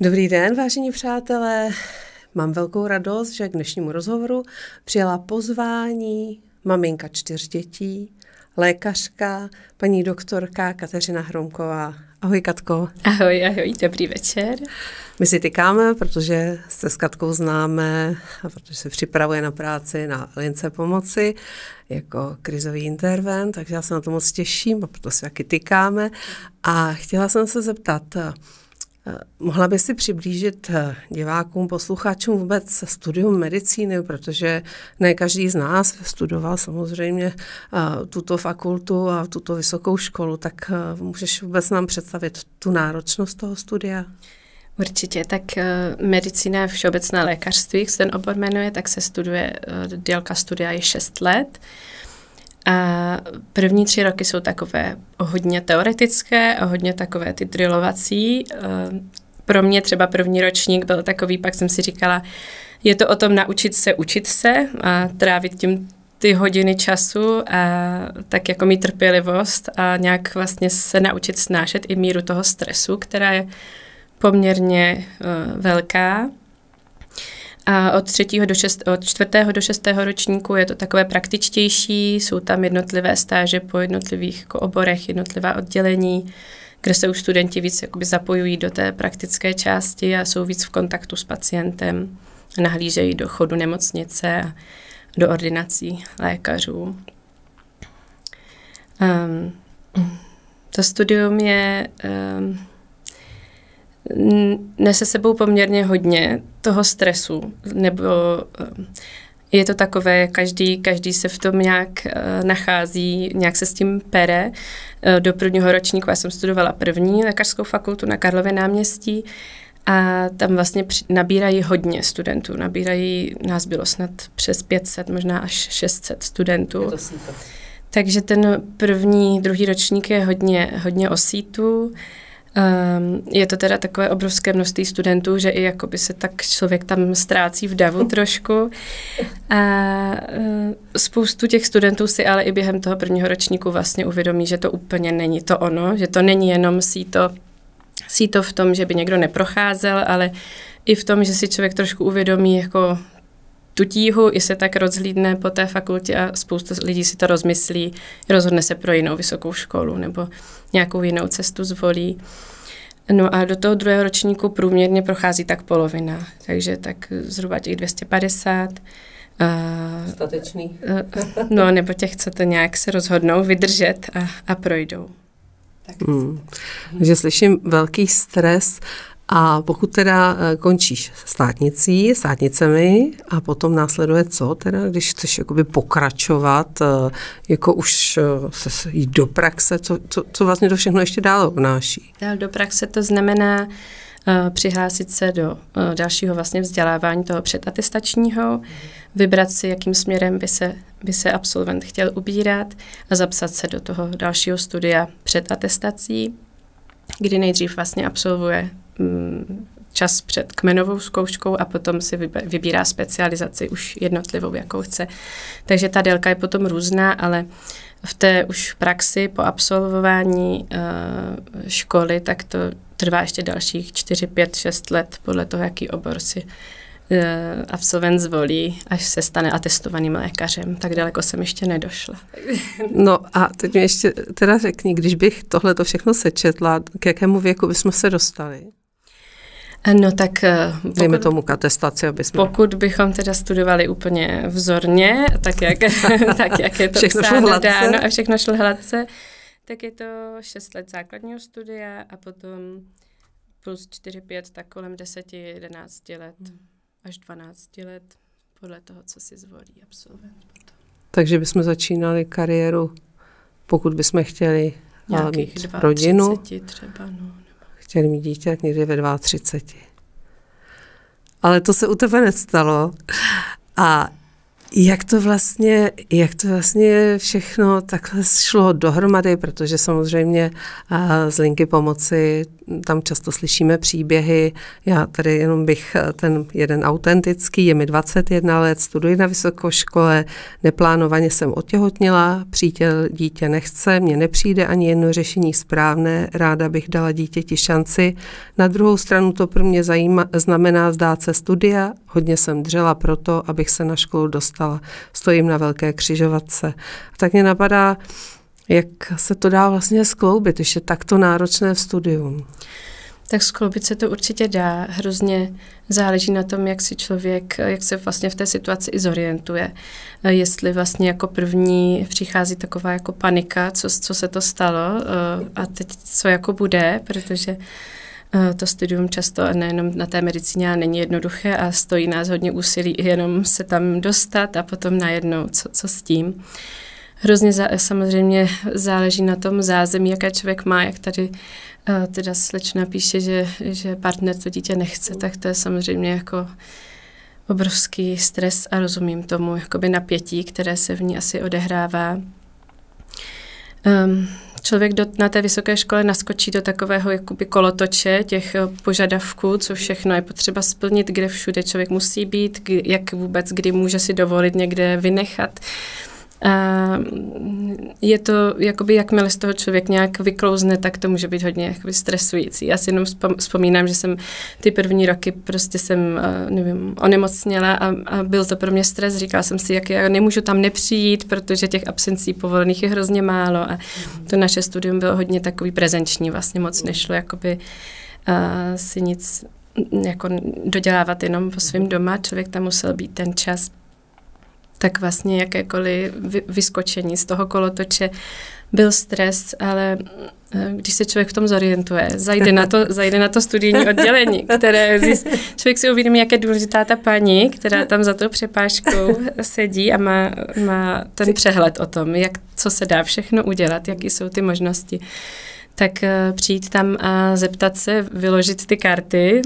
Dobrý den, vážení přátelé. Mám velkou radost, že k dnešnímu rozhovoru přijala pozvání maminka 4 dětí, lékařka, paní doktorka Kateřina Hromková. Ahoj, Katko. Ahoj, dobrý večer. My si tykáme, protože se s Katkou známe a protože se připravuje na práci na lince pomoci jako krizový intervent, takže já se na to moc těším a proto si taky tykáme. A chtěla jsem se zeptat, mohla by si přiblížit divákům, posluchačům vůbec studium medicíny, protože ne každý z nás studoval samozřejmě tuto fakultu a tuto vysokou školu, tak můžeš vůbec nám představit tu náročnost toho studia? Určitě, tak medicína je všeobecné lékařství, jak se ten obor jmenuje, tak se studuje, délka studia je 6 let. A první 3 roky jsou takové hodně teoretické a hodně takové ty drillovací. Pro mě třeba první ročník byl takový, pak jsem si říkala, je to o tom naučit se učit se a trávit tím ty hodiny času a tak jako mít trpělivost a nějak vlastně se naučit snášet i míru toho stresu, která je poměrně velká. A od 4. do 6. ročníku je to takové praktičtější, jsou tam jednotlivé stáže po jednotlivých jako oborech, jednotlivá oddělení, kde se už studenti víc jakoby zapojují do té praktické části a jsou víc v kontaktu s pacientem, nahlížejí do chodu nemocnice a do ordinací lékařů. To studium je... nese sebou poměrně hodně toho stresu, nebo je to takové, každý se v tom nějak nachází, nějak se s tím pere. Do prvního ročníku já jsem studovala první lékařskou fakultu na Karlově náměstí a tam vlastně nabírají hodně studentů. Nás bylo snad přes 500, možná až 600 studentů. Takže ten druhý ročník je hodně o sítu. Je to teda takové obrovské množství studentů, že i jakoby se tak člověk tam ztrácí v davu trošku. A spoustu těch studentů si ale i během toho prvního ročníku vlastně uvědomí, že to úplně není to ono, že to není jenom síto v tom, že by někdo neprocházel, ale i v tom, že si člověk trošku uvědomí jako tu tíhu, i se tak rozhlídne po té fakultě a spousta lidí si to rozmyslí, rozhodne se pro jinou vysokou školu nebo nějakou jinou cestu zvolí. No a do toho 2. ročníku průměrně prochází tak polovina, takže tak zhruba těch 250. Statečný. No, nebo těch, co to nějak se rozhodnou vydržet a projdou. Takže slyším velký stres. A pokud teda končíš státnicemi a potom následuje co teda, když chceš jakoby pokračovat, jako už se jít do praxe, co vlastně to všechno ještě dál obnáší? Dál do praxe to znamená přihlásit se do dalšího vlastně vzdělávání toho předatestačního, vybrat si, jakým směrem by se absolvent chtěl ubírat a zapsat se do toho dalšího studia před atestací, kdy nejdřív vlastně absolvuje čas před kmenovou zkouškou a potom si vybírá specializaci už jednotlivou, jakou chce. Takže ta délka je potom různá, ale v té už praxi po absolvování školy, tak to trvá ještě dalších 4, 5, 6 let podle toho, jaký obor si absolvent zvolí, až se stane atestovaným lékařem. Tak daleko jsem ještě nedošla. No a teď mi ještě teda řekni, když bych tohle to všechno sečetla, k jakému věku bychom se dostali? No tak dejme tomu k atestaci, pokud bychom teda studovali úplně vzorně, tak jak je to psáno dáno a všechno šlo hladce, tak je to 6 let základního studia a potom plus 4-5, tak kolem 10-11 let až 12 let, podle toho, co si zvolí absolvent. Takže bychom začínali kariéru, pokud bychom chtěli mít rodinu, třeba, no. Chtěli mít dítě někdy ve 32. Ale to se u tebe nestalo. A Jak to vlastně všechno takhle šlo dohromady, protože samozřejmě z linky pomoci tam často slyšíme příběhy. Já tady jenom bych ten jeden autentický, je mi 21 let, studuji na vysokoškole, neplánovaně jsem otěhotněla, přítel dítě nechce, mně nepřijde ani jedno řešení správné, ráda bych dala dítěti šanci. Na druhou stranu to pro mě znamená vzdát se studia, hodně jsem dřela proto, abych se na školu dostala. Stojím na velké křižovatce. A tak mě napadá, jak se to dá vlastně skloubit, když je takto náročné v studium. Tak skloubit se to určitě dá. Hrozně záleží na tom, jak se vlastně v té situaci i zorientuje. Jestli vlastně jako první přichází taková jako panika, co se to stalo a teď co jako bude, protože to studium často a nejenom na té medicíně není jednoduché a stojí nás hodně úsilí jenom se tam dostat a potom najednou, co s tím. Hrozně samozřejmě záleží na tom zázemí, jaké člověk má, jak tady teda slečna píše, že partner to dítě nechce, tak to je samozřejmě jako obrovský stres a rozumím tomu jakoby napětí, které se v ní asi odehrává. Člověk na té vysoké škole naskočí do takového jakoby kolotoče těch požadavků, co všechno je potřeba splnit, kde všude člověk musí být, jak vůbec, kdy může si dovolit někde vynechat. A je to, jakoby, jakmile z toho člověk nějak vyklouzne, tak to může být hodně jakoby stresující. Já si jenom vzpomínám, že jsem ty první roky prostě jsem, onemocněla a byl to pro mě stres. Říkala jsem si, jak já nemůžu tam nepřijít, protože těch absencí povolených je hrozně málo a to naše studium bylo hodně takový prezenční, vlastně moc nešlo jakoby si nic jako dodělávat jenom po svém doma, člověk tam musel být ten čas. Tak vlastně jakékoliv vyskočení z toho kolotoče byl stres, ale když se člověk v tom zorientuje, zajde na to studijní oddělení, které člověk si uvědomí, jak je důležitá ta paní, která tam za tou přepážkou sedí a má ten přehled o tom, co se dá všechno udělat, jaký jsou ty možnosti. Tak přijít tam a zeptat se, vyložit ty karty,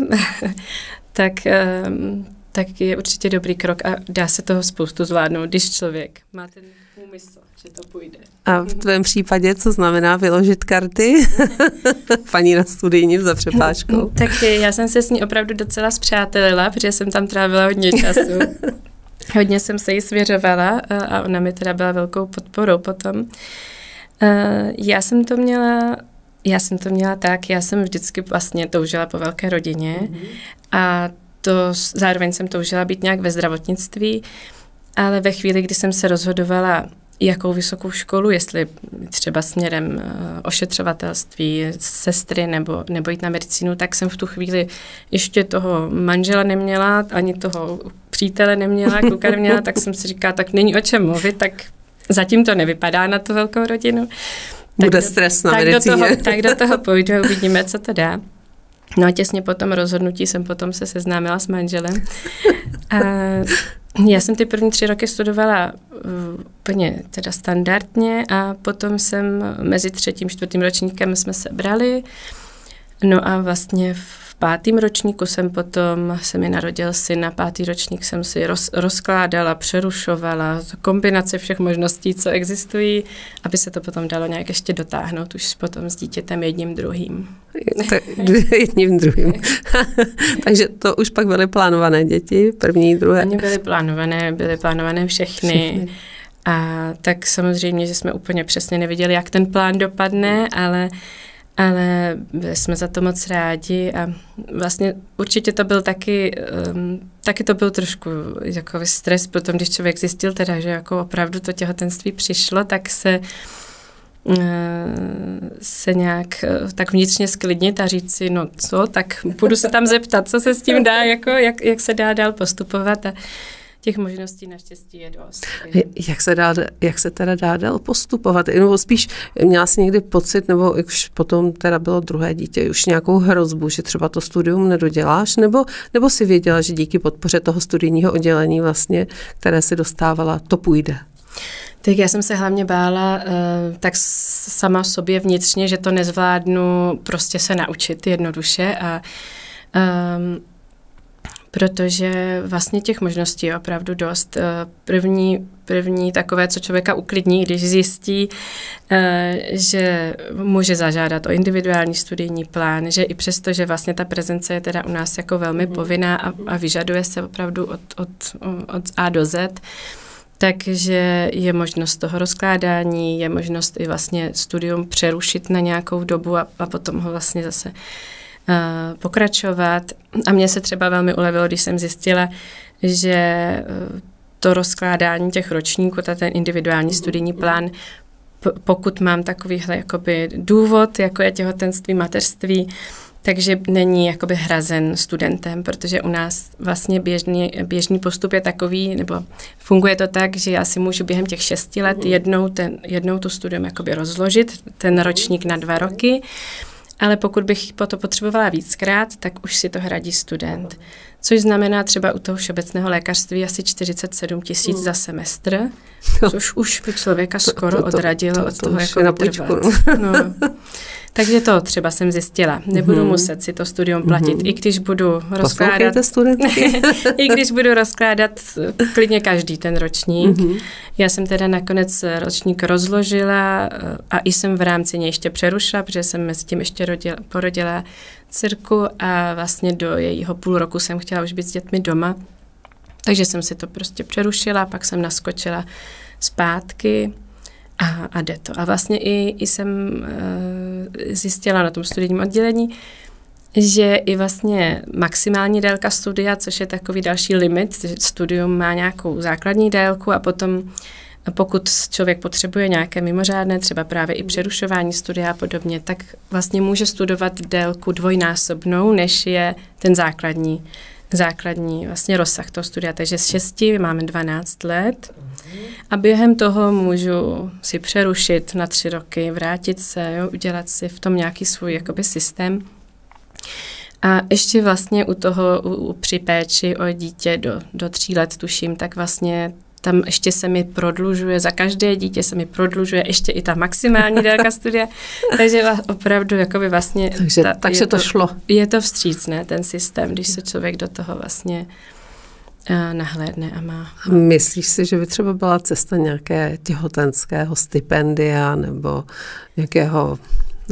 tak je určitě dobrý krok a dá se toho spoustu zvládnout, když člověk má ten úmysl, že to půjde. A v tvém případě, co znamená vyložit karty? Paní na studijním za přepážkou. Tak já jsem se s ní opravdu docela spřátelila, protože jsem tam trávila hodně času. Hodně jsem se jí svěřovala a ona mi teda byla velkou podporou potom. Já jsem to měla tak, já jsem vždycky vlastně toužila po velké rodině a zároveň jsem toužila být nějak ve zdravotnictví, ale ve chvíli, kdy jsem se rozhodovala, jakou vysokou školu, jestli třeba směrem ošetřovatelství, sestry nebo jít na medicínu, tak jsem v tu chvíli ještě toho manžela neměla, ani toho přítele neměla, kluka neměla, tak jsem si říkala, tak není o čem mluvit, tak zatím to nevypadá na tu velkou rodinu. Bude stres na medicíně. Tak do toho půjdu a uvidíme, co to dá. No a těsně po tom rozhodnutí jsem potom se seznámila s manželem. A já jsem ty první 3 roky studovala úplně teda standardně a potom jsem mezi 3. a 4. ročníkem jsme se brali. No a vlastně v 5. ročníku se mi narodil syn a 5. ročník jsem si rozkládala, přerušovala, kombinace všech možností, co existují, aby se to potom dalo nějak ještě dotáhnout už potom s dítětem jedním druhým. Jedním druhým. Takže to už pak byly plánované děti, první, druhé? Oni byly plánované všechny. A tak samozřejmě, že jsme úplně přesně neviděli, jak ten plán dopadne, ale byli jsme za to moc rádi a vlastně určitě to byl taky to byl trošku jako stres, potom když člověk zjistil teda, že jako opravdu to těhotenství přišlo, tak se nějak tak vnitřně sklidnit a říct si, no co, tak budu se tam zeptat, co se s tím dá, jako jak se dá dál postupovat a těch možností naštěstí je dost. Jak se teda dá dál postupovat? Nebo spíš měla jsi někdy pocit, nebo už potom teda bylo druhé dítě, už nějakou hrozbu, že třeba to studium nedoděláš, nebo si věděla, že díky podpoře toho studijního oddělení vlastně, které si dostávala, to půjde? Tak já jsem se hlavně bála tak sama sobě vnitřně, že to nezvládnu prostě se naučit jednoduše a protože vlastně těch možností je opravdu dost. První takové, co člověka uklidní, když zjistí, že může zažádat o individuální studijní plán, že i přesto, že vlastně ta prezence je teda u nás jako velmi povinná a vyžaduje se opravdu od A do Z, takže je možnost toho rozkládání, je možnost i vlastně studium přerušit na nějakou dobu a potom ho vlastně zase pokračovat. A mně se třeba velmi ulevilo, když jsem zjistila, že to rozkládání těch ročníků, ten individuální studijní plán, pokud mám takovýhle jakoby důvod, jako je těhotenství, mateřství, takže není jakoby hrazen studentem, protože u nás vlastně běžný postup je takový, nebo funguje to tak, že já si můžu během těch 6 let jednou to studium jakoby rozložit, ten ročník na 2 roky, ale pokud bych to potřebovala víckrát, tak už si to hradí student. Což znamená třeba u toho všeobecného lékařství asi 47 000 za semestr, což už by člověka skoro odradilo od toho, jako vytrvat. No. Takže to třeba jsem zjistila. Nebudu muset si to studium platit, i když budu rozkládat. I když budu rozkládat klidně každý ten ročník. Já jsem teda nakonec ročník rozložila a i jsem v rámci něj ještě přerušila, protože jsem mezi tím ještě porodila dcerku a vlastně do jejího půl roku jsem chtěla už být s dětmi doma. Takže jsem si to prostě přerušila, pak jsem naskočila zpátky. A jde to. A vlastně i jsem zjistila na tom studijním oddělení, že i vlastně maximální délka studia, což je takový další limit, studium má nějakou základní délku a potom pokud člověk potřebuje nějaké mimořádné, třeba právě i přerušování studia a podobně, tak vlastně může studovat délku dvojnásobnou, než je ten základní vlastně rozsah toho studia. Takže z 6 máme 12 let a během toho můžu si přerušit na 3 roky, vrátit se, udělat si v tom nějaký svůj jakoby systém. A ještě vlastně při péči o dítě do 3 let, tuším, tak vlastně tam ještě se mi prodlužuje, za každé dítě se mi prodlužuje ještě i ta maximální délka studia, takže opravdu jakoby vlastně... Takže to šlo. Je to vstřícné, ten systém, když se člověk do toho vlastně nahlédne a má. Myslíš si, že by třeba byla cesta nějaké těhotenského stipendia nebo nějakého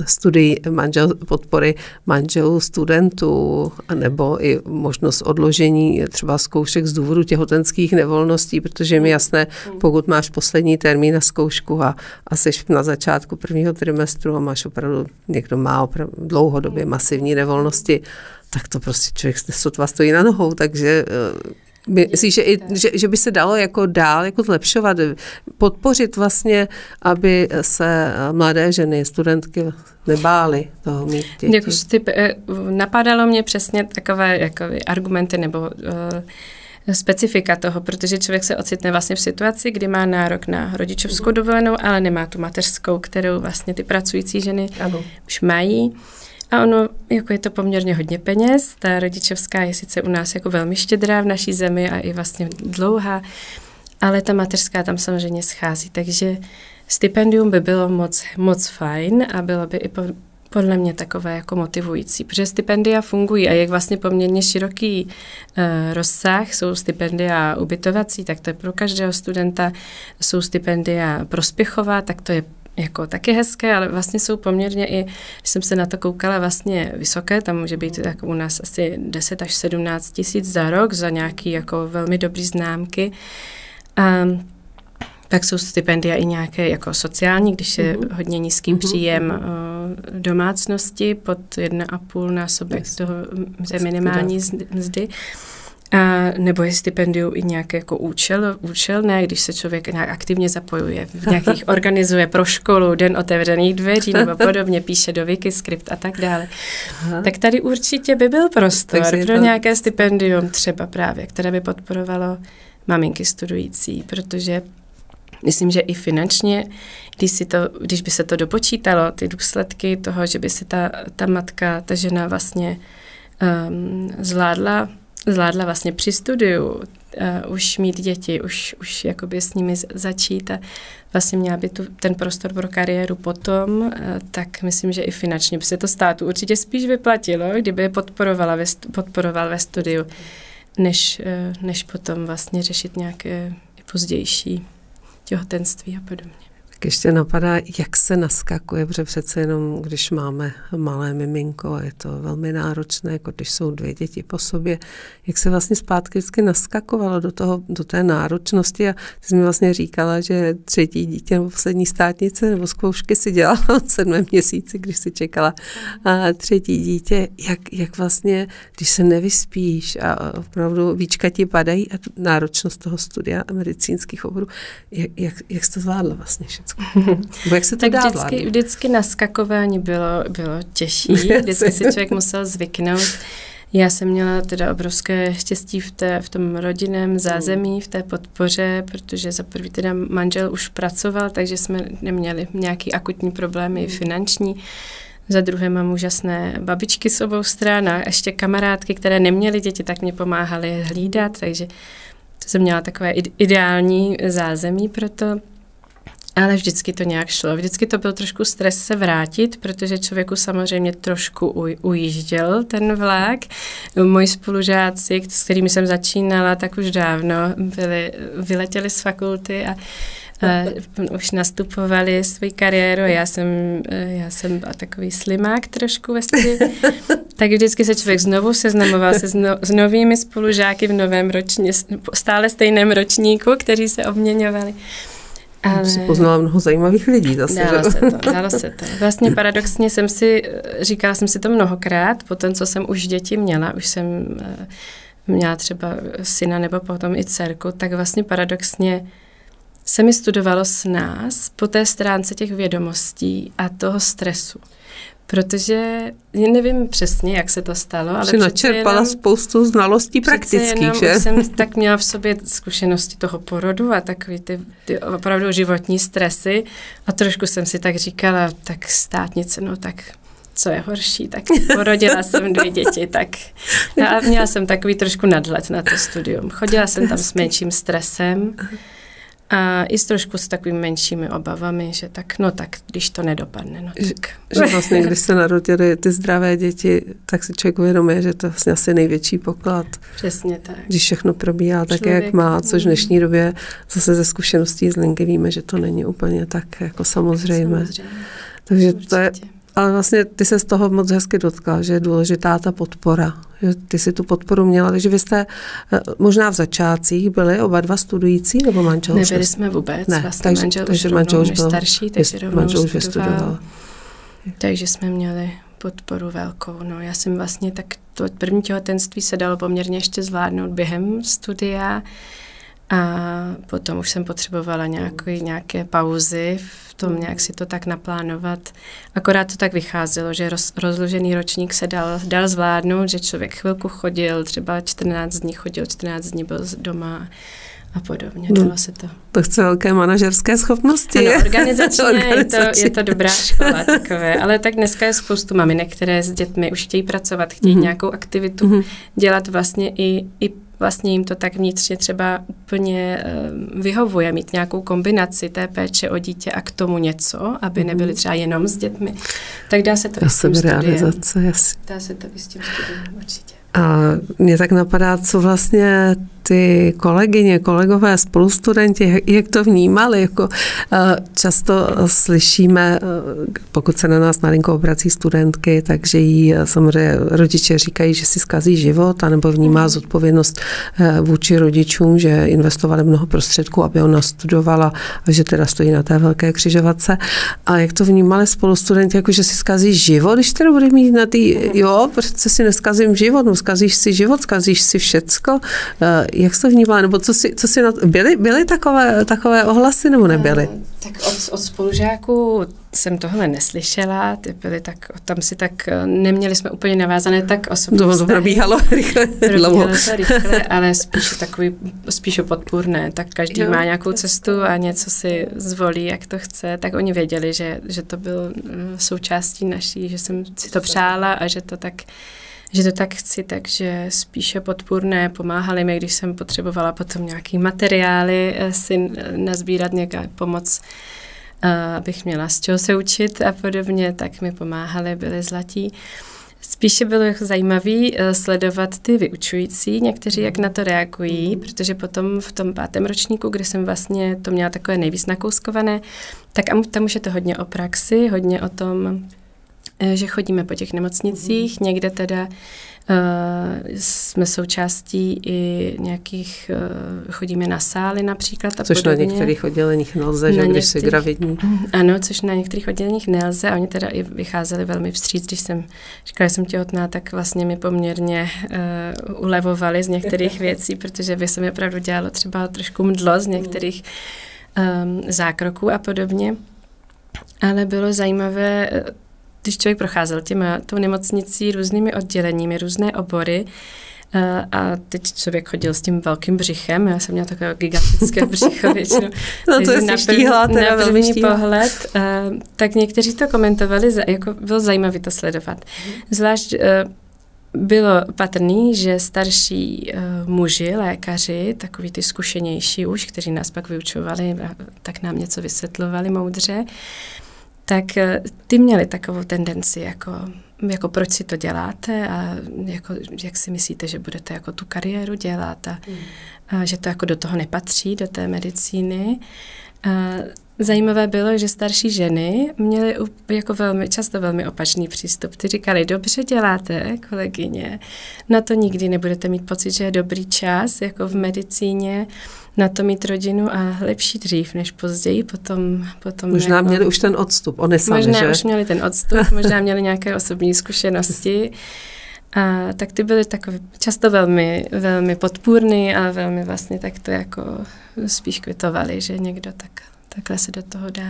podpory manželů, studentů, nebo i možnost odložení třeba zkoušek z důvodu těhotenských nevolností, protože je mi jasné, pokud máš poslední termín na zkoušku a jsi na začátku prvního trimestru a máš někdo má opravdu dlouhodobě masivní nevolnosti, tak to prostě člověk sotva stojí na nohou, takže myslíš, že by se dalo jako dál jako zlepšovat, podpořit vlastně, aby se mladé ženy, studentky nebály toho mít děti? Napadalo mě přesně takové jako argumenty nebo specifika toho, protože člověk se ocitne vlastně v situaci, kdy má nárok na rodičovskou dovolenou, ale nemá tu mateřskou, kterou vlastně ty pracující ženy už mají. A ono, jako je to poměrně hodně peněz, ta rodičovská je sice u nás jako velmi štědrá v naší zemi a i vlastně dlouhá, ale ta mateřská tam samozřejmě schází, takže stipendium by bylo moc fajn a bylo by i podle mě takové jako motivující, protože stipendia fungují a je vlastně poměrně široký rozsah, jsou stipendia ubytovací, tak to je pro každého studenta, jsou stipendia prospěchová, tak to je jako taky hezké, ale vlastně jsou poměrně i, když jsem se na to koukala, vlastně vysoké, tam může být jako u nás asi 10 až 17 tisíc za rok, za nějaký jako velmi dobrý známky. A tak jsou stipendia i nějaké jako sociální, když je hodně nízký příjem domácnosti pod 1,5 násobek té minimální mzdy. A nebo je stipendium i nějaké jako účelné, když se člověk nějak aktivně zapojuje, v nějakých organizuje pro školu, den otevřených dveří nebo podobně, píše do Wikiscript a tak dále. Tak tady určitě by byl prostor pro nějaké stipendium třeba právě, které by podporovalo maminky studující, protože myslím, že i finančně, když by se to dopočítalo, ty důsledky toho, že by se ta matka, ta žena vlastně zvládla vlastně při studiu už mít děti, už jakoby s nimi začít a vlastně měla by ten prostor pro kariéru potom, tak myslím, že i finančně by se to státu určitě spíš vyplatilo, kdyby je podporoval ve studiu. než potom vlastně řešit nějaké pozdější těhotenství a podobně. Tak ještě napadá, jak se naskakuje, protože přece jenom, když máme malé miminko, je to velmi náročné, jako když jsou 2 děti po sobě, jak se vlastně zpátky vždycky naskakovalo do té náročnosti a ty jsi mi vlastně říkala, že 3. dítě nebo poslední státnice nebo zkoušky si dělala v 7. měsíci, když si čekala 3. dítě, jak vlastně, když se nevyspíš a opravdu víčka ti padají a náročnost toho studia medicínských oborů, jak jsi to zvládla vlastně všechno? Jak se to tak dá vždycky naskakování bylo těžší, vždycky si člověk musel zvyknout. Já jsem měla teda obrovské štěstí v tom rodinném zázemí, v té podpoře, protože za prvý teda manžel už pracoval, takže jsme neměli nějaký akutní problémy finanční. Za druhé mám úžasné babičky s obou stran a ještě kamarádky, které neměly děti, tak mě pomáhaly hlídat, takže to jsem měla takové ideální zázemí pro to. Ale vždycky to nějak šlo. Vždycky to byl trošku stres se vrátit, protože člověku samozřejmě trošku ujížděl ten vlak. Moji spolužáci, s kterými jsem začínala, tak už dávno vyletěli z fakulty a už nastupovali svou kariéru. Já jsem takový slimák trošku ve studiu. Tak vždycky se člověk znovu seznamoval se s novými spolužáky v novém stále stejném ročníku, kteří se obměňovali. Ale jsi poznala mnoho zajímavých lidí zase. Dalo se to. Vlastně paradoxně říkala jsem si to mnohokrát, po tom, co jsem už děti měla, už jsem měla třeba syna nebo potom i dcerku, tak vlastně paradoxně se mi studovalo s nás po té stránce těch vědomostí a toho stresu. Protože nevím přesně, jak se to stalo, ale jsi načerpala spoustu znalostí praktických, že? Jsem tak měla v sobě zkušenosti toho porodu a takový ty opravdu životní stresy a trošku jsem si tak říkala, tak státnice, no tak co je horší, tak porodila jsem 2 děti, tak a měla jsem takový trošku nadhled na to studium. Chodila jsem tam s menším stresem, a i trošku s takovými menšími obavami, že tak, když to nedopadne, tak. Že vlastně, když se narodily ty zdravé děti, tak si člověk uvědomuje, že to je vlastně asi největší poklad. Přesně tak. Když všechno probíhá tak, jak má, což v dnešní době zase ze zkušeností z linky víme, že to není úplně tak jako samozřejmé. Takže určitě. To je. Ale vlastně ty se z toho moc hezky dotkla, že je důležitá ta podpora. Že ty si tu podporu měla, takže vy jste možná v začátcích byli oba 2 studující, nebo manžel? Nebyli jsme vůbec. Ne, vlastně manžel už byl starší, takže rovnou vystudoval. Takže jsme měli podporu velkou. No, já jsem vlastně tak to první těhotenství se dalo poměrně ještě zvládnout během studia a potom už jsem potřebovala nějaké pauzy v tom, nějak si to tak naplánovat. Akorát to tak vycházelo, že rozložený ročník se dal zvládnout, že člověk chvilku chodil, třeba 14 dní byl doma a podobně. Dalo se to. To chce velké manažerské schopnosti. Ano, organizačně je to dobrá škola takové, ale tak dneska je spoustu maminek, které s dětmi už chtějí pracovat, chtějí nějakou aktivitu dělat vlastně i vlastně jim to tak vnitřně třeba úplně vyhovuje, mít nějakou kombinaci té péče o dítě a k tomu něco, aby nebyly třeba jenom s dětmi. Tak dá se to i s tím studiem. Dá se to i s tím studiem, určitě. A mě tak napadá, co vlastně ty kolegové, spolustudenti, jak to vnímali? Jako, často slyšíme, pokud se na nás na linku obrací studentky, takže jí samozřejmě rodiče říkají, že si zkazí život, anebo vnímá zodpovědnost vůči rodičům, že investovali mnoho prostředků, aby ona studovala a že teda stojí na té velké křižovatce. A jak to vnímali spolustudenti, jako že si zkazí život, když teda bude mít na protože si neskazím život, no zkazíš si život, zkazíš si všecko. Jak jsi to vnímala, nebo co si byly takové ohlasy, nebo nebyly? Tak od spolužáků jsem tohle neslyšela, ty byly tak, tam si tak, neměli jsme úplně navázané tak osobní vztahy. To probíhalo rychle, ale spíš podpůrné, tak každý má nějakou cestu a něco si zvolí, jak to chce, tak oni věděli, že to byl součástí naší, že jsem si to přála a že to tak chci, takže spíše podpůrné, pomáhali mi, když jsem potřebovala potom nějaký materiály si nazbírat, nějaká pomoc, abych měla z čeho se učit a podobně, tak mi pomáhali, byli zlatí. Spíše bylo jako zajímavé sledovat ty vyučující, někteří jak na to reagují, protože potom v tom 5. ročníku, kdy jsem vlastně to měla takové nejvíc nakouskované, tak tam už je to hodně o praxi, hodně o tom, že chodíme po těch nemocnicích, někde teda jsme součástí i nějakých, chodíme na sály například a což podobně. Na některých odděleních nelze, že když jsi gravidní. Ano, což na některých odděleních nelze. Oni teda i vycházeli velmi vstříc, když jsem říkala, že jsem těhotná, tak vlastně mi poměrně ulevovali z některých věcí, protože by se mi opravdu dělalo třeba trošku mdlo z některých zákroků a podobně. Ale bylo zajímavé, když člověk procházel tou nemocnicí různými odděleními, různé obory a teď člověk chodil s tím velkým břichem, já jsem měla takové gigantické břicho většinou. No to je štíhla, teda na první pohled, tak někteří to komentovali, jako bylo zajímavé to sledovat. Zvlášť bylo patrný, že starší muži, lékaři, takový ty zkušenější už, kteří nás pak vyučovali, tak nám něco vysvětlovali moudře, tak ty měli takovou tendenci, jako proč si to děláte a jako, jak si myslíte, že budete jako tu kariéru dělat a že to jako do toho nepatří, do té medicíny. Zajímavé bylo, že starší ženy měly jako často velmi opačný přístup. Ty říkali, dobře děláte, kolegyně, na to nikdy nebudete mít pocit, že je dobrý čas, jako v medicíně, na to mít rodinu a lepší dřív než později, potom možná jako, měli už ten odstup, oni sami, možná že? Už měli ten odstup, možná měli nějaké osobní zkušenosti. A tak ty byly takové často velmi, velmi podpůrný a velmi vlastně tak to jako spíš kvitovali, že někdo takhle se do toho dá.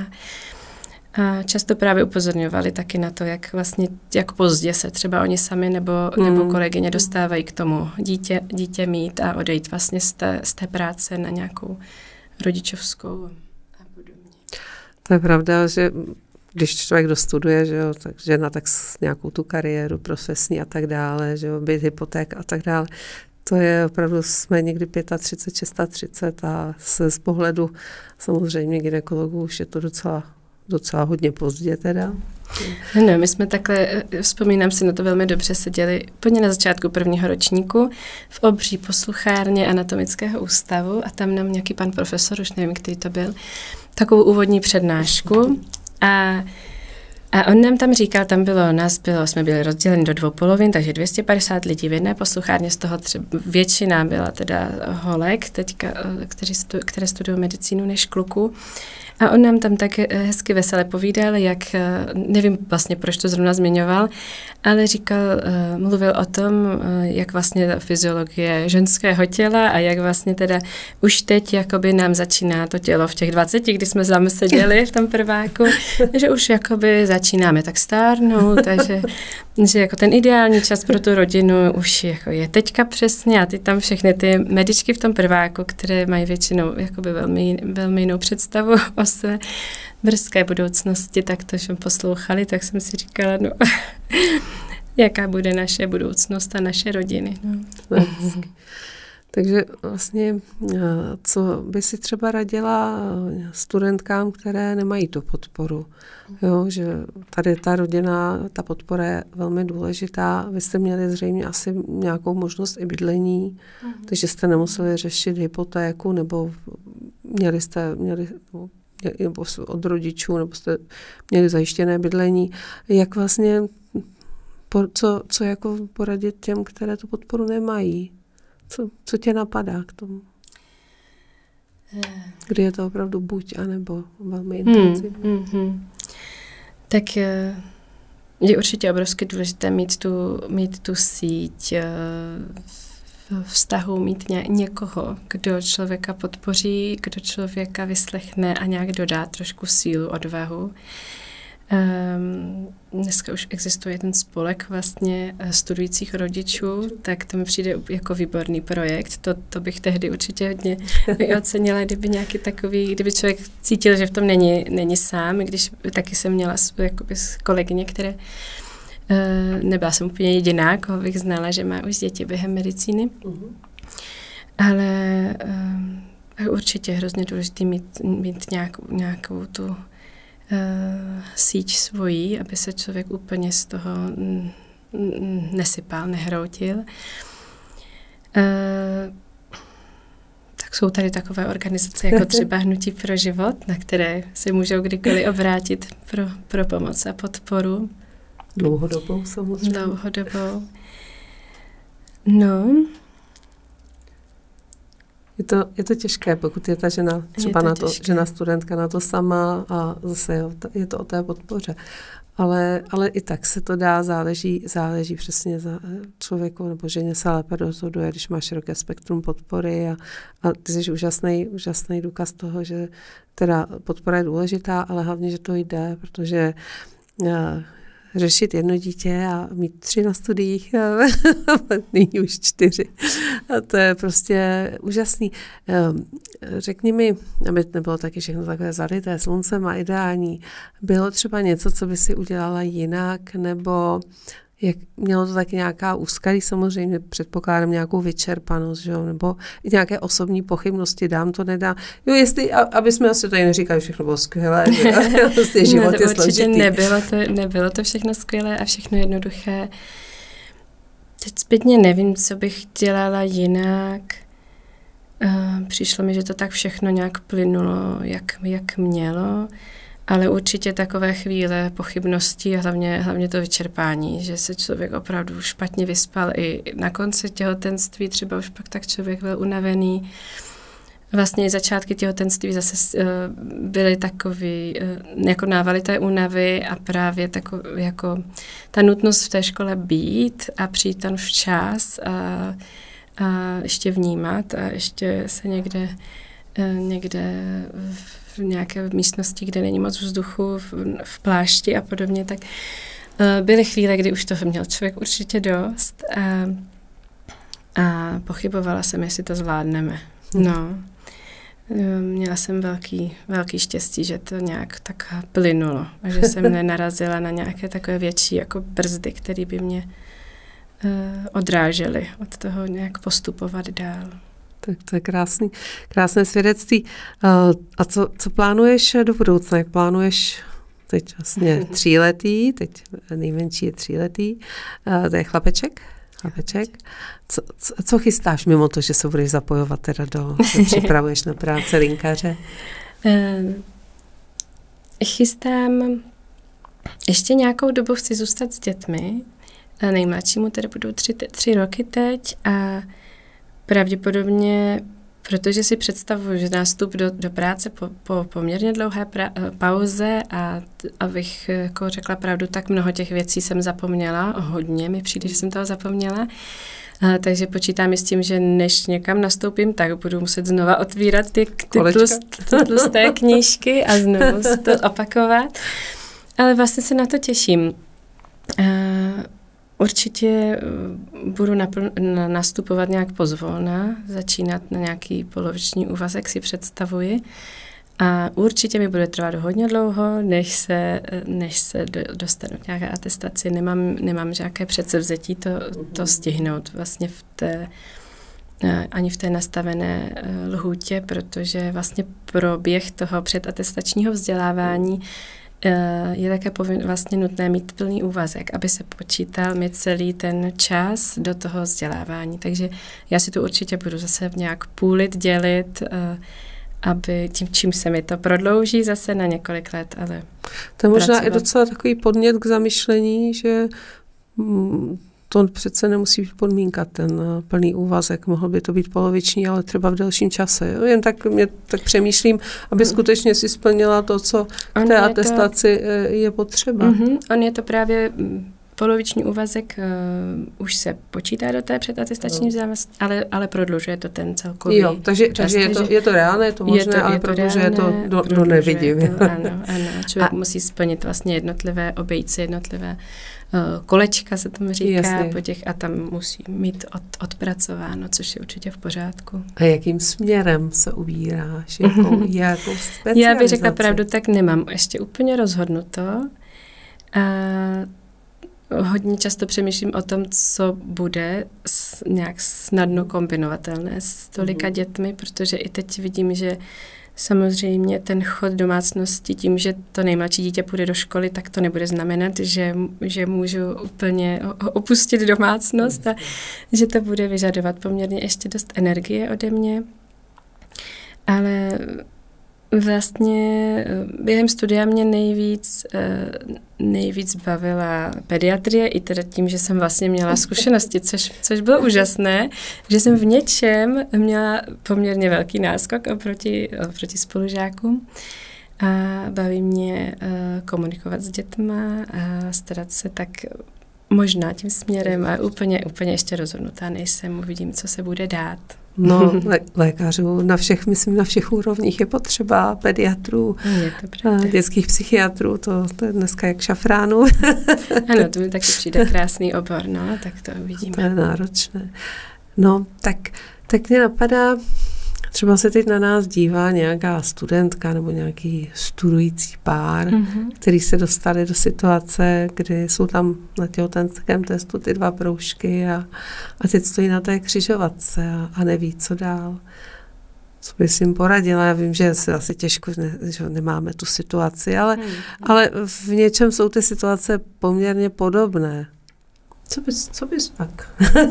A často právě upozorňovali taky na to, jak pozdě se třeba oni sami nebo kolegyně dostávají k tomu dítě mít a odejít vlastně z té práce na nějakou rodičovskou a podobně. To je pravda, že když člověk dostuduje, že jo, tak žena tak s nějakou tu kariéru profesní a tak dále, že jo, být hypoték a tak dále, to je opravdu, jsme někdy 35, 36 a z pohledu samozřejmě gynekologů už je to docela hodně pozdě teda. No, my jsme takhle, vzpomínám si na to velmi dobře, seděli úplně na začátku 1. ročníku v obří posluchárně anatomického ústavu a tam nám nějaký pan profesor, už nevím, který to byl, takovou úvodní přednášku a on nám tam říkal, jsme byli rozděleni do 2 polovin, takže 250 lidí v jedné posluchárně, z toho většina byla teda holek, které studují medicínu než kluků. A on nám tam tak hezky vesele povídal, nevím vlastně, proč to zrovna zmiňoval, ale mluvil o tom, jak vlastně fyziologie ženského těla a jak vlastně teda už teď jakoby nám začíná to tělo v těch 20, kdy jsme tam seděli v tom prváku, že už jakoby začínáme tak stárnout, takže že jako ten ideální čas pro tu rodinu už jako je teďka přesně a ty tam všechny ty medičky v tom prváku, které mají většinou jakoby velmi, velmi jinou představu o své brzké budoucnosti, tak to jsme poslouchali, tak jsem si říkala, no, jaká bude naše budoucnost a naše rodiny. No. Takže vlastně, co by si třeba radila studentkám, které nemají tu podporu? Jo, že tady ta rodina, ta podpora je velmi důležitá. Vy jste měli zřejmě asi nějakou možnost i bydlení, takže jste nemuseli řešit hypotéku, nebo měli nebo od rodičů, nebo jste měli zajištěné bydlení. Jak vlastně, co jako poradit těm, které tu podporu nemají? Co tě napadá k tomu? Kdy je to opravdu buď, anebo velmi intenzivní? Tak je určitě obrovsky důležité mít tu síť vztahu, mít někoho, kdo člověka podpoří, kdo člověka vyslechne a nějak dodá trošku sílu, odvahu. Dneska už existuje ten spolek vlastně studujících rodičů, tak to mi přijde jako výborný projekt. To bych tehdy určitě hodně ocenila, kdyby nějaký takový, kdyby člověk cítil, že v tom není sám, když taky jsem měla jakoby kolegyně, které nebyla jsem úplně jediná, koho bych znala, že má už děti během medicíny. Ale určitě je hrozně důležité mít nějakou tu síť svojí, aby se člověk úplně z toho nesypal, nehroutil. Tak jsou tady takové organizace jako třeba Hnutí pro život, na které se můžou kdykoliv obrátit pro pomoc a podporu. Dlouhodobou samozřejmě. Dlouhodobou. No. Je to těžké, pokud je ta žena třeba žena studentka na to sama a zase je to o té podpoře. Ale i tak se to dá, záleží přesně za člověku nebo ženě se lépe rozhoduje, když má široké spektrum podpory a ty jsi úžasný důkaz toho, že teda podpora je důležitá, ale hlavně, že to jde, protože řešit jedno dítě a mít 3 na studiích, nyní už 4. A to je prostě úžasný. Řekni mi, aby nebylo taky všechno takové zalité sluncem a ideální, bylo třeba něco, co by si udělala jinak, nebo mělo to taky nějaká úskalí, samozřejmě předpokládám nějakou vyčerpanost, že jo? Nebo i nějaké osobní pochybnosti, dám to, nedám. Jo, jestli, aby jsme asi tady neříkali, všechno bylo skvělé, že vlastně život je složitý. Nebylo to všechno skvělé a všechno jednoduché. Teď zpětně nevím, co bych dělala jinak. Přišlo mi, že to tak všechno nějak plynulo, jak mělo. Ale určitě takové chvíle pochybností a hlavně to vyčerpání, že se člověk opravdu špatně vyspal i na konci těhotenství, třeba už pak tak člověk byl unavený. Vlastně i začátky těhotenství zase byly takový jako návaly té únavy a právě jako ta nutnost v té škole být a přijít tam včas a ještě vnímat a ještě se někde v nějaké místnosti, kde není moc vzduchu, v plášti a podobně, tak byly chvíle, kdy už toho měl člověk určitě dost a pochybovala jsem, jestli to zvládneme. No, měla jsem velký štěstí, že to nějak tak plynulo a že jsem nenarazila na nějaké takové větší jako brzdy, které by mě odrážely od toho nějak postupovat dál. Tak to je krásné svědectví. A co plánuješ do budoucna? Jak plánuješ teď vlastně 3letý, teď nejmenší je 3letý, to je chlapeček. Co chystáš mimo to, že se budeš zapojovat teda že připravuješ na práce linkaře? Chystám, ještě nějakou dobu chci zůstat s dětmi. Nejmladšímu tedy budou 3 roky teď a pravděpodobně, protože si představuji, že nástup do práce po poměrně dlouhé pauze a abych jako řekla pravdu, tak mnoho těch věcí jsem zapomněla, hodně mi přijde, že jsem toho zapomněla, takže počítám i s tím, že než někam nastoupím, tak budu muset znova otvírat ty tlusté knížky a znovu to opakovat, ale vlastně se na to těším. Určitě budu nastupovat nějak pozvolna, začínat na nějaký poloviční úvazek, si představuji. A určitě mi bude trvat hodně dlouho, než se dostanu k nějaké atestaci. Nemám žádné předsevzetí to stihnout vlastně ani v té nastavené lhůtě, protože vlastně proběh toho předatestačního vzdělávání je také vlastně nutné mít plný úvazek, aby se počítal mi celý ten čas do toho vzdělávání. Takže já si to určitě budu zase nějak půlit, dělit, aby čím se mi to prodlouží zase na několik let, ale to je možná i docela takový podnět k zamyšlení, že to přece nemusí být podmínka, ten plný úvazek. Mohl by to být poloviční, ale třeba v delším čase. Jo? Jen tak přemýšlím, aby skutečně si splnila to, co v té atestaci je potřeba. On je to právě poloviční úvazek, už se počítá do té předatestační vzdělávací, ale prodlužuje to ten celkový. Jo, takže je to reálné, je to možné, ale prodlužuje to do nevidím. Ano. Člověk musí splnit vlastně obejít si jednotlivé kolečka, se tomu říká, po těch a tam musí mít odpracováno, což je určitě v pořádku. A jakým směrem se ubíráš? Jakou specializaci? Já bych řekla pravdu, tak nemám ještě úplně rozhodnuto. Hodně často přemýšlím o tom, co bude nějak snadno kombinovatelné s tolika dětmi, protože i teď vidím, že Samozřejmě ten chod domácnosti tím, že to nejmladší dítě půjde do školy, tak to nebude znamenat, že můžu úplně opustit domácnost a že to bude vyžadovat poměrně ještě dost energie ode mě. Ale vlastně během studia mě nejvíc bavila pediatrie, i teda tím, že jsem vlastně měla zkušenosti, což bylo úžasné, že jsem v něčem měla poměrně velký náskok oproti spolužákům. A baví mě komunikovat s dětma a starat se tak možná tím směrem, ale úplně ještě rozhodnutá nejsem, uvidím, co se bude dát. No, lékařů na všech úrovních je potřeba, pediatrů, dětských psychiatrů, to je dneska jak šafránu. Ano, to mi taky přijde krásný obor, no, tak to uvidíme. To je náročné. No, tak mě napadá, třeba se teď na nás dívá nějaká studentka nebo nějaký studující pár, který se dostali do situace, kdy jsou tam na těhotenském testu ty 2 proužky a teď stojí na té křižovatce a neví, co dál. Co bys jim poradila? Já vím, že se asi těžko, že nemáme tu situaci, ale v něčem jsou ty situace poměrně podobné. Co bys pak?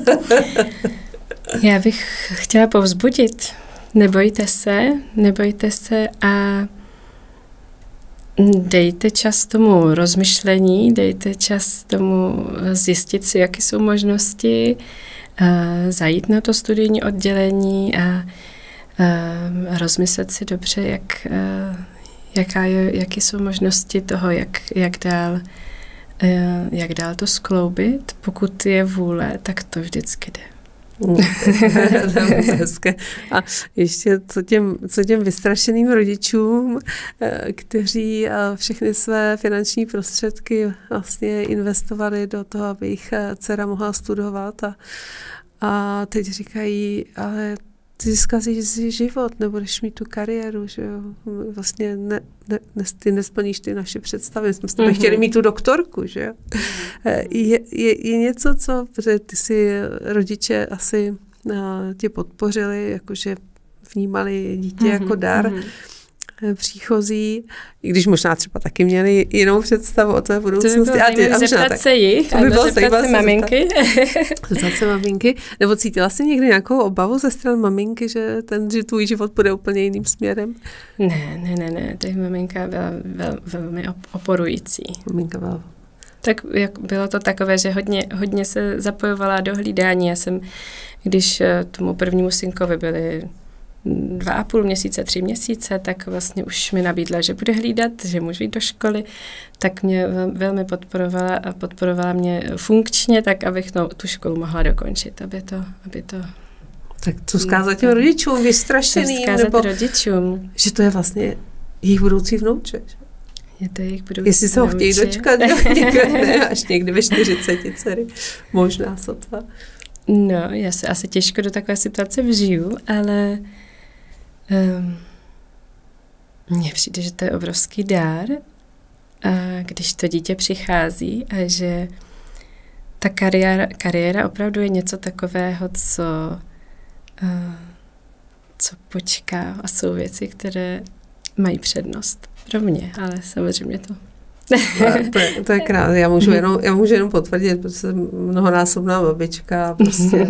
Já bych chtěla povzbudit. Nebojte se a dejte čas tomu rozmyšlení, dejte čas tomu zjistit si, jaké jsou možnosti, zajít na to studijní oddělení a rozmyslet si dobře, jaké jsou možnosti toho, jak dál to skloubit. Pokud je vůle, tak to vždycky jde. To je hezké. A ještě co těm vystrašeným rodičům, kteří všechny své finanční prostředky vlastně investovali do toho, aby jejich dcera mohla studovat a teď říkají, ale ty zkazíš si život, nebudeš mít tu kariéru, že jo? Vlastně ty nesplníš ty naše představy. Jsme s tebe chtěli mít tu doktorku, že jo? Je něco, protože ty si rodiče asi tě podpořili, jakože vnímali dítě jako dar příchozí, i když možná třeba taky měli jinou představu o tvé budoucnosti. To by bylo zeptat se jich, zeptat se maminky. Zeptat se maminky. Nebo cítila jsi někdy nějakou obavu ze strany maminky, že tvůj život půjde úplně jiným směrem? Ne. Teď maminka byla velmi oporující. Maminka byla. Tak bylo to takové, že hodně se zapojovala do hlídání. Já jsem, když tomu prvnímu synkovi byly 2,5 měsíce, 3 měsíce, tak vlastně už mi nabídla, že bude hlídat, že můžu jít do školy, tak mě velmi podporovala a podporovala mě funkčně, tak abych tu školu mohla dokončit, aby to... Tak co vzkázat těm rodičům vystrašeným? Nebo rodičům? Že to je vlastně jejich budoucí vnouče. Je to jejich budoucí Jestli se ho chtějí dočkat, ne, až někdy ve 40 dcery, možná sotva. No, já se asi těžko do takové situace vžiju, ale mně přijde, že to je obrovský dár, a když to dítě přichází a že ta kariéra opravdu je něco takového, co počká a jsou věci, které mají přednost pro mě, ale samozřejmě to je krásné. Já můžu jenom potvrdit, protože jsem mnohonásobná babička, prostě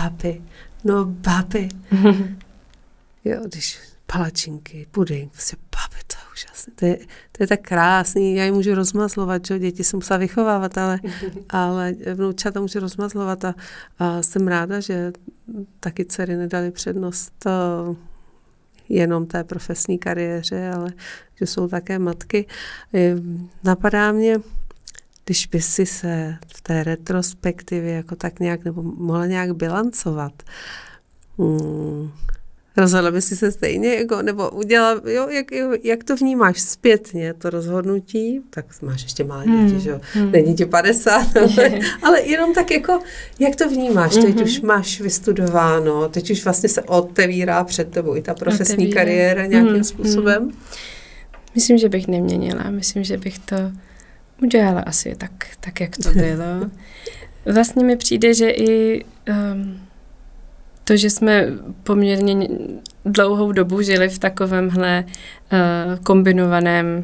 báby. Jo, když palačinky, puding, prostě báby, to je úžasné. To je tak krásný, já ji můžu rozmazlovat, že děti jsem musela vychovávat, ale vnoučata můžu rozmazlovat a jsem ráda, že taky dcery nedali přednost jenom té profesní kariéře, ale že jsou také matky. Napadá mě, když by si se v té retrospektivě jako tak nějak, nebo mohla nějak bilancovat, rozhodla by si se stejně, jako, nebo udělala, jak to vnímáš zpětně, to rozhodnutí, tak máš ještě malé děti, že jo, není ti 50, ale jenom tak jako, jak to vnímáš, teď už máš vystudováno, teď už vlastně se otevírá před tebou i ta profesní kariéra nějakým způsobem? Myslím, že bych neměnila, myslím, že bych to udělala asi tak jak to bylo. Vlastně mi přijde, že i to, že jsme poměrně dlouhou dobu žili v takovémhle kombinovaném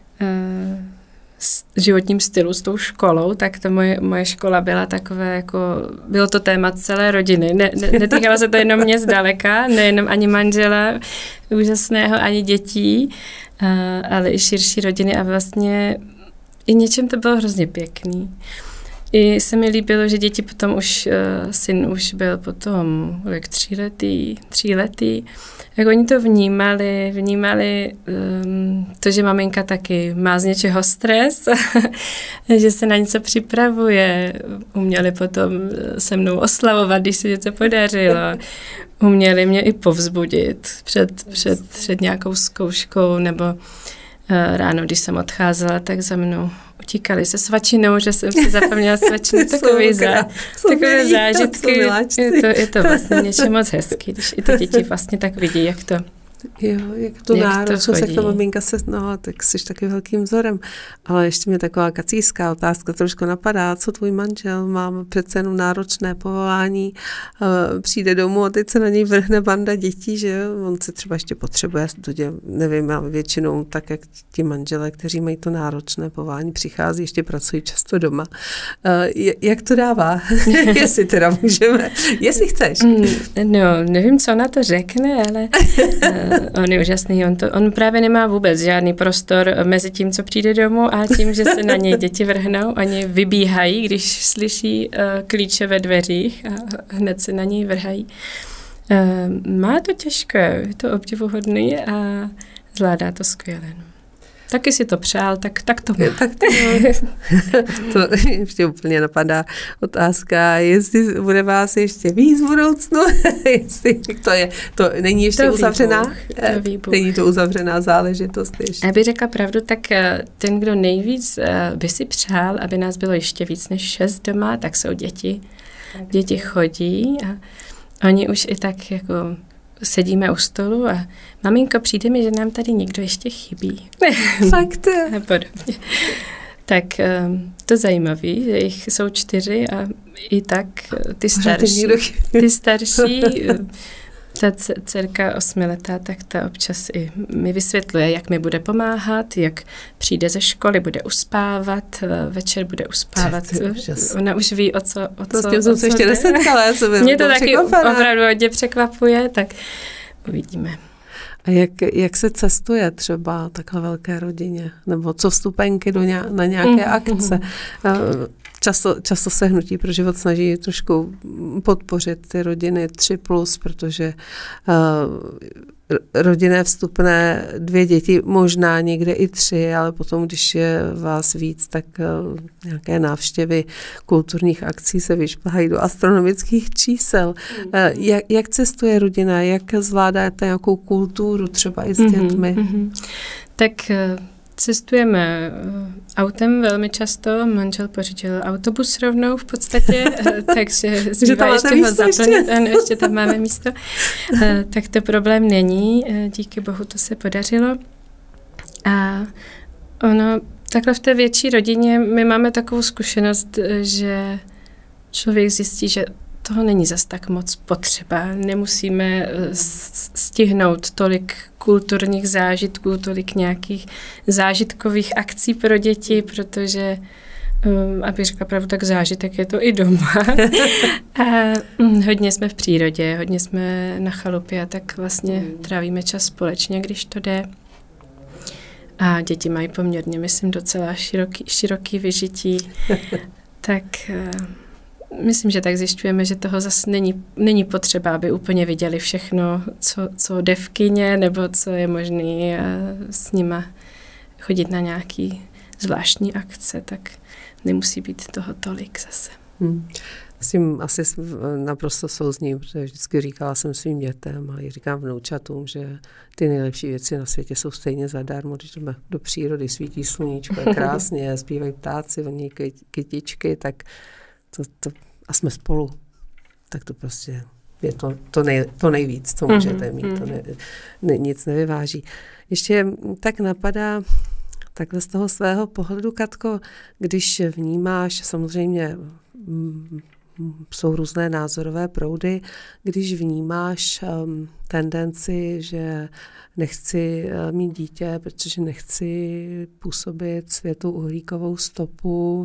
životním stylu s tou školou, tak to moje škola byla takové, jako, bylo to téma celé rodiny. Netýkalo se to jenom mě zdaleka, nejenom ani manžela úžasného, ani dětí, ale i širší rodiny a vlastně i něčem to bylo hrozně pěkný. I se mi líbilo, že děti potom syn už byl potom tříletý, jak oni to vnímali to, že maminka taky má z něčeho stres, že se na něco připravuje, uměli potom se mnou oslavovat, když se něco podařilo, uměli mě i povzbudit před nějakou zkouškou, nebo ráno, když jsem odcházela, tak za mnou utíkali se svačinou, že jsem si zapomněla svačinu. Takové zážitky. Je to vlastně něčem moc hezký, když i ty děti vlastně tak vidí, jak to jak tu náročnost, jak ta maminka tak jsi taky velkým vzorem. Ale ještě mě taková kacířská otázka trošku napadá, co tvůj manžel má přece jenom náročné povolání, přijde domů a teď se na něj vrhne banda dětí, že on se třeba ještě potřebuje, nevím, ale většinou tak, jak ti manželé, kteří mají to náročné povolání, přichází, ještě pracují často doma. Jak to dává? Jestli teda můžeme, jestli chceš. No, nevím, co na to řekne, ale on je úžasný. On právě nemá vůbec žádný prostor mezi tím, co přijde domů a tím, že se na něj děti vrhnou. Oni vybíhají, když slyší klíče ve dveřích a hned se na něj vrhají. Má to těžké, je to obdivuhodný a zvládá to skvěle. Taky si to přál, tak to má. To ještě úplně napadá otázka, jestli bude vás ještě víc v budoucnu, jestli to není ještě to uzavřená, není to uzavřená záležitost ještě. Aby řekla pravdu, tak ten, kdo nejvíc by si přál, aby nás bylo ještě víc než 6 doma, tak jsou děti. Děti chodí a oni už i tak jako sedíme u stolu a maminko, přijde mi, že nám tady někdo ještě chybí. Fakt. A podobně. Tak to zajímavý, že jich jsou 4 a i tak ty starší, ta dcerka 8letá, tak ta občas i mi vysvětluje, jak mi bude pomáhat, jak přijde ze školy, bude uspávat, večer bude uspávat. Ona už ví, o co s tím jsem se ještě nesetkala. Mě to taky opravdu hodně překvapuje, tak uvidíme. A jak se cestuje třeba takhle velké rodině? Nebo co vstupenky na nějaké akce? Často se Hnutí pro život snaží trošku podpořit ty rodiny 3+, protože rodinné vstupné 2 děti, možná někde i 3, ale potom, když je vás víc, tak nějaké návštěvy kulturních akcí se vyšplhají do astronomických čísel. Jak cestuje rodina? Jak zvládáte nějakou kulturu třeba i s dětmi? Tak cestujeme autem velmi často, manžel pořídil autobus rovnou v podstatě, takže zbývá ještě ho zaplnit, ještě tam máme místo, tak to problém není, díky bohu to se podařilo. A ono, takhle v té větší rodině my máme takovou zkušenost, že člověk zjistí, že toho není zas tak moc potřeba. Nemusíme stihnout tolik kulturních zážitků, tolik nějakých zážitkových akcí pro děti, protože, aby řekla pravdu, tak zážitek je to i doma. A hodně jsme v přírodě, hodně jsme na chalupě a tak vlastně trávíme čas společně, když to jde. A děti mají poměrně, myslím, docela široký vyžití. Tak myslím, že tak zjišťujeme, že toho zase není potřeba, aby úplně viděli všechno, co jde v kině, nebo co je možné s nima chodit na nějaký zvláštní akce, tak nemusí být toho tolik zase. S tím asi naprosto souzním, protože vždycky říkala jsem svým dětem a i říkám vnoučatům, že ty nejlepší věci na světě jsou stejně zadarmo, když jdeme do přírody, svítí sluníčko, je krásně, zpívají ptáci, voní kytičky, tak a jsme spolu, tak to prostě je to nejvíc, co můžete mít, to nic nevyváží. Ještě tak napadá takhle z toho svého pohledu, Katko, když vnímáš samozřejmě jsou různé názorové proudy. Když vnímáš tendenci, že nechci mít dítě, protože nechci působit světu uhlíkovou stopu,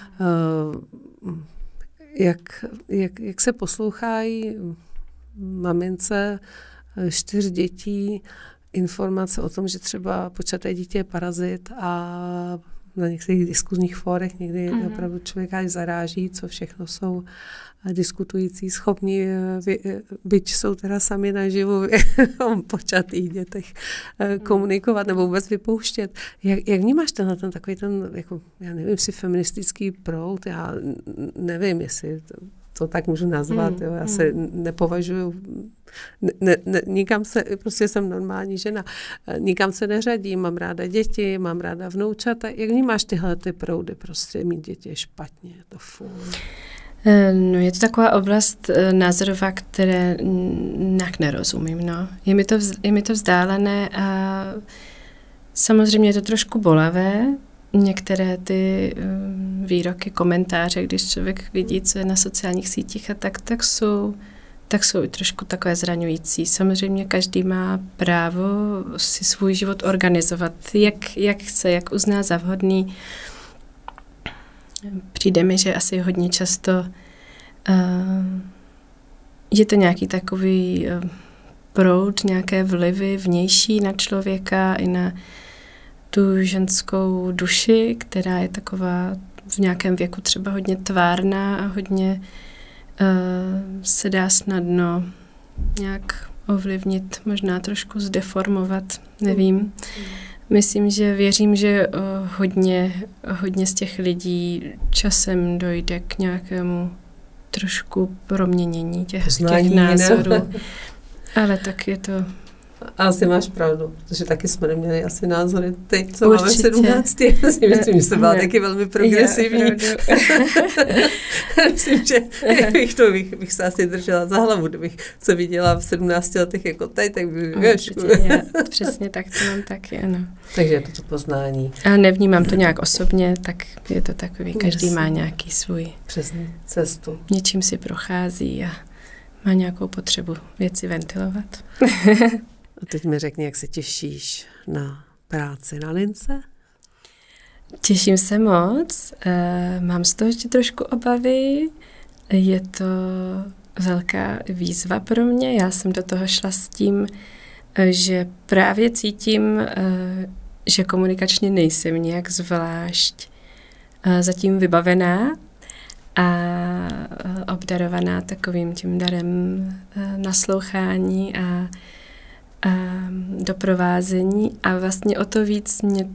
jak se poslouchají mamince 4 dětí informace o tom, že třeba počaté dítě je parazit a na některých diskuzních fórech někdy opravdu člověka až zaráží, co všechno jsou diskutující schopní, byť jsou teda sami naživu o počatých dětech komunikovat nebo vůbec vypouštět. Jak vnímáš ten takový ten, jako, já nevím, si feministický proud, já nevím, jestli to tak můžu nazvat, jo, já se nepovažuji, nikam se, prostě jsem normální žena, nikam se neřadím, mám ráda děti, mám ráda vnoučata. Jak vnímáš tyhle ty proudy, prostě mít děti je špatně, to furt? No, je to taková oblast názorová, které nějak nerozumím, no. Je mi to vzdálené a samozřejmě je to trošku bolavé. Některé ty výroky, komentáře, když člověk vidí, co je na sociálních sítích a tak jsou i trošku takové zraňující. Samozřejmě každý má právo si svůj život organizovat, jak chce, jak uzná za vhodný. Přijde mi, že asi hodně často je to nějaký takový proud, nějaké vlivy vnější na člověka i na tu ženskou duši, která je taková v nějakém věku třeba hodně tvárná a hodně se dá snadno nějak ovlivnit, možná trošku zdeformovat, nevím. Věřím, že hodně z těch lidí časem dojde k nějakému trošku proměnění těch názorů. Ale tak je to... Asi máš pravdu, protože taky jsme neměli asi názory teď, co máme v 17. Myslím, že jsem byla taky velmi progresivní. Myslím, že bych se asi držela za hlavu, kdybych co viděla v 17 letech jako teď, tak bych... Přesně tak to mám taky, ano. Takže je to poznání. A nevnímám to nějak osobně, tak je to takový, každý má nějaký svůj... Přesně, cestu. Něčím si prochází a má nějakou potřebu věci ventilovat. A teď mi řekni, jak se těšíš na práci na lince? Těším se moc. Mám z toho ještě trošku obavy. Je to velká výzva pro mě. Já jsem do toho šla s tím, že právě cítím, že komunikačně nejsem nějak zvlášť zatím vybavená a obdarovaná takovým tím darem naslouchání a doprovázení a vlastně o to víc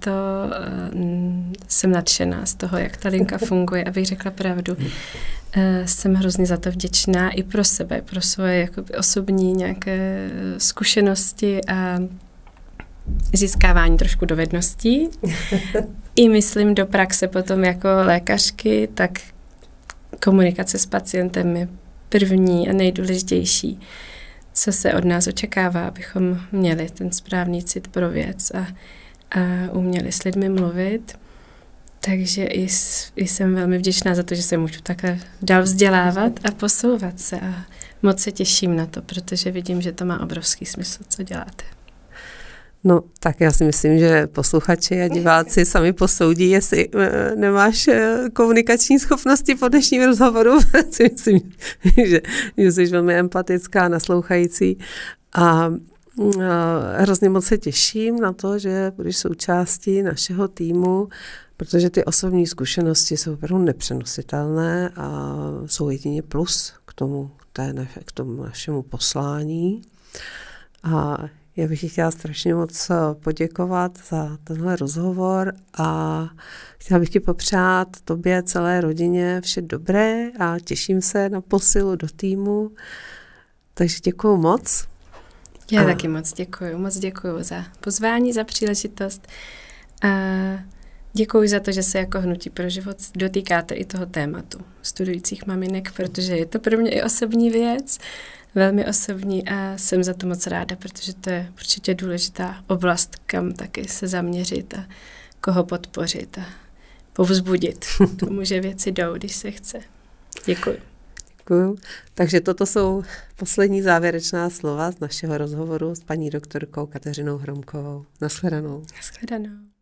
jsem nadšená z toho, jak ta linka funguje, abych řekla pravdu. Jsem hrozně za to vděčná i pro sebe, pro svoje jakoby osobní nějaké zkušenosti a získávání trošku dovedností. I myslím do praxe potom jako lékařky, tak komunikace s pacientem je první a nejdůležitější, co se od nás očekává, abychom měli ten správný cit pro věc a uměli s lidmi mluvit. Takže i jsem velmi vděčná za to, že se můžu takhle dál vzdělávat a posouvat se. A moc se těším na to, protože vidím, že to má obrovský smysl, co děláte. No, tak já si myslím, že posluchači a diváci sami posoudí, jestli nemáš komunikační schopnosti po dnešním rozhovoru. Myslím, že jsi velmi empatická, naslouchající a hrozně moc se těším na to, že budeš součástí našeho týmu, protože ty osobní zkušenosti jsou opravdu nepřenositelné a jsou jedině plus k tomu našemu poslání. A já bych chtěla strašně moc poděkovat za tenhle rozhovor a chtěla bych ti popřát tobě, celé rodině vše dobré a těším se na posilu do týmu. Takže děkuju moc. Já taky moc děkuju za pozvání, za příležitost a děkuji za to, že se jako Hnutí pro život dotýkáte i toho tématu studujících maminek, protože je to pro mě i osobní věc, velmi osobní a jsem za to moc ráda, protože to je určitě důležitá oblast, kam taky se zaměřit a koho podpořit a povzbudit tomu, že věci jdou, když se chce. Děkuji. Děkuju. Takže toto jsou poslední závěrečná slova z našeho rozhovoru s paní doktorkou Kateřinou Hromkovou. Nashledanou. Nashledanou.